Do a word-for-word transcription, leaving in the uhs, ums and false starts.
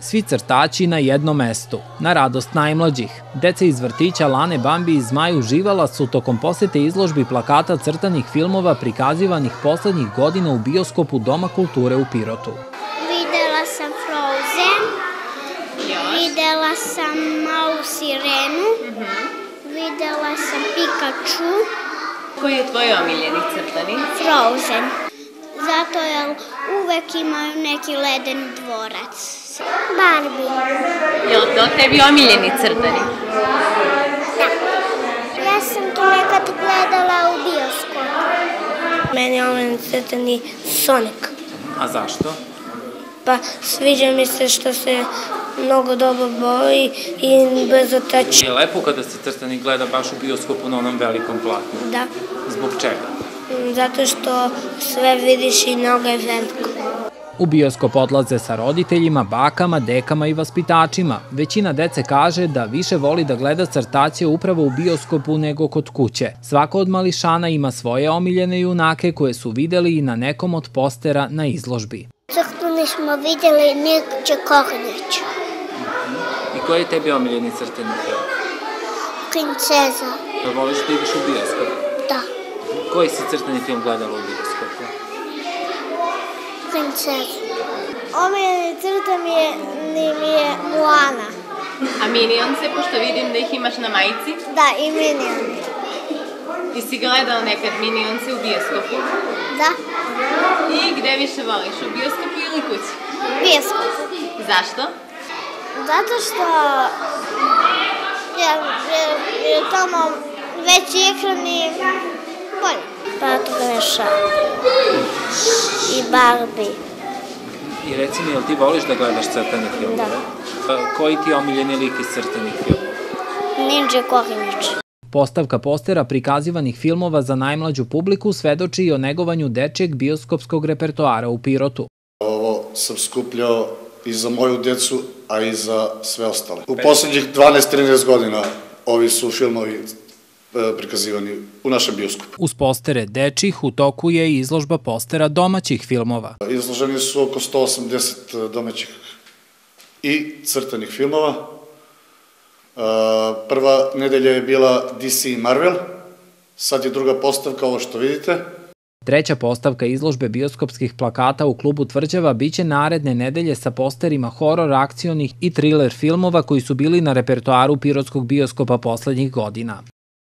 Svi crtaći na jednom mestu, na radost najmlađih. Deca iz vrtića Lane Bambi i Zmaj uživala su tokom posete izložbi plakata crtanih filmova prikazivanih poslednjih godina u bioskopu Doma kulture u Pirotu. Videla sam Frozen, videla sam Malu sirenu, videla sam Pikachu. Koji je tvoj omiljeni crtani? Frozen, zato jer uvek imaju neki ledeni dvorac. Barbie. Je li to tebi omiljeni crtani? Da. Ja sam to nekad gledala u bioskopu. Meni je omiljeni crtani Sonic. A zašto? Pa sviđa mi se što se mnogo dobro boji i brzo trči. Je lepo kada se crtani gleda baš u bioskopu na onom velikom platnu? Da. Zbog čega? Zato što sve vidiš i mnogo je veliko. U bioskop odlaze sa roditeljima, bakama, dekama i vaspitačima. Većina dece kaže da više voli da gleda crtaće upravo u bioskopu nego kod kuće. Svako od mališana ima svoje omiljene junake koje su videli i na nekom od postera na izložbi. Crtani smo videli Mirče Kornić. I koji je tebi omiljeni crtani film? Princeza. Da voliš da ideš u bioskop? Da. Koji si crtani film gledala u bioskopu? Princezu. Omiljeni crtan mi je, mi je Moana. A Minionse, pošto vidim da ih imaš na majici? Da, i Minion. I si gledala nekad Minionse u bioskopu? Da. I gde više voliš, u bioskopu ili kući? Bioskop. Zašto? Zato što je, je, je tamo veći ekran i bolje. Patreša i Barbie. I reci mi, jel ti voliš da gledaš crtane filmove? Da. Koji ti je omiljeni lik iz crtanih filmova? Mirče Kornić. Postavka postera prikazivanih filmova za najmlađu publiku svedoči i o negovanju dečijeg bioskopskog repertoara u Pirotu. Ovo sam skupljao i za moju decu, a i za sve ostale. U poslednjih dvanaest trinaest godina ovi su filmovi prikazivani u našem bioskopu. Uz postere dečjih u toku je i izložba postera domaćih filmova. Izloženi su oko sto osamdeset domaćih i crtanih filmova. Prva nedelja je bila D C i Marvel, sad je druga postavka, ovo što vidite. Treća postavka izložbe bioskopskih plakata u klubu Tvrđava biće naredne nedelje sa posterima horor, akcionih i triler filmova koji su bili na repertoaru pirotskog bioskopa poslednjih godina.